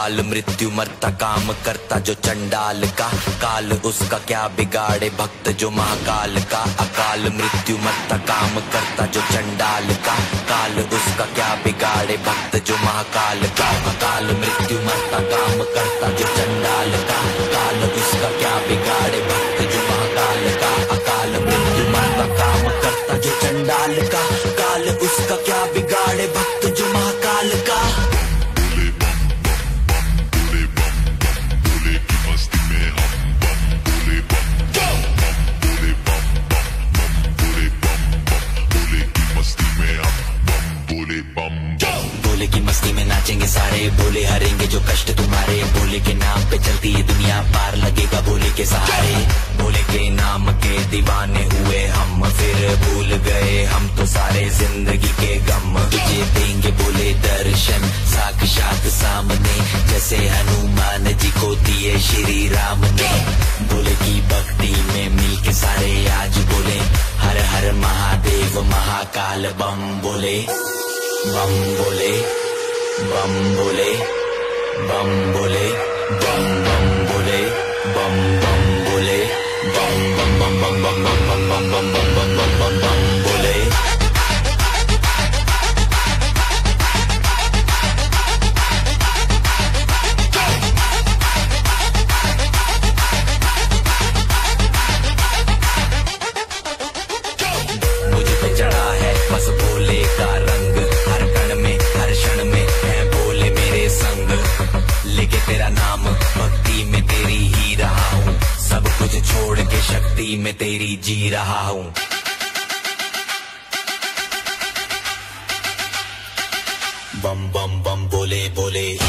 अकाल मृत्यु मरता काम करता जो चंडाल का, काल उसका क्या बिगाड़े भक्त जो महाकाल का। अकाल मृत्यु मरता काम करता जो चंडाल का, काल उसका क्या बिगाड़े भक्त जो महाकाल का। अकाल मृत्यु मरता काम करता जो चंडाल का, काल उसका क्या बिगाड़े भक्त जो महाकाल का। अकाल मृत्यु मरता काम करता जो चंडाल का, काल उसका क्या बिगाड़े भक्त जो महाकाल का। भोले की मस्ती में नाचेंगे सारे, भोले हरेंगे जो कष्ट तुम्हारे। भोले के नाम पे चलती है दुनिया, पार लगेगा भोले के सहारे। भोले के नाम के दीवाने हुए हम, फिर भूल गए हम तो सारे जिंदगी के गम। तुझे देंगे भोले दर्शन साक्षात सामने, जैसे हनुमान जी को दिए श्री राम ने। भोले की भक्ति में मिलके सारे आज बोले, हर हर महादेव महाकाल बम बोले। बम बोले, बम बोले, बम बोले, बम बम बोले, बम बम बोले, बम बम बम बम बम बम बम बम बम बम बम बम बम बोले। मुझ पे चढ़ा है बस भोले का रंग, हर कण में हर क्षण में है भोले मेरे संग। लेके तेरा नाम भक्ति में तेरी ही रहा हूँ, सब कुछ छोड़ के शक्ति में तेरी जी रहा हूँ। बम बम बम बोले बोले।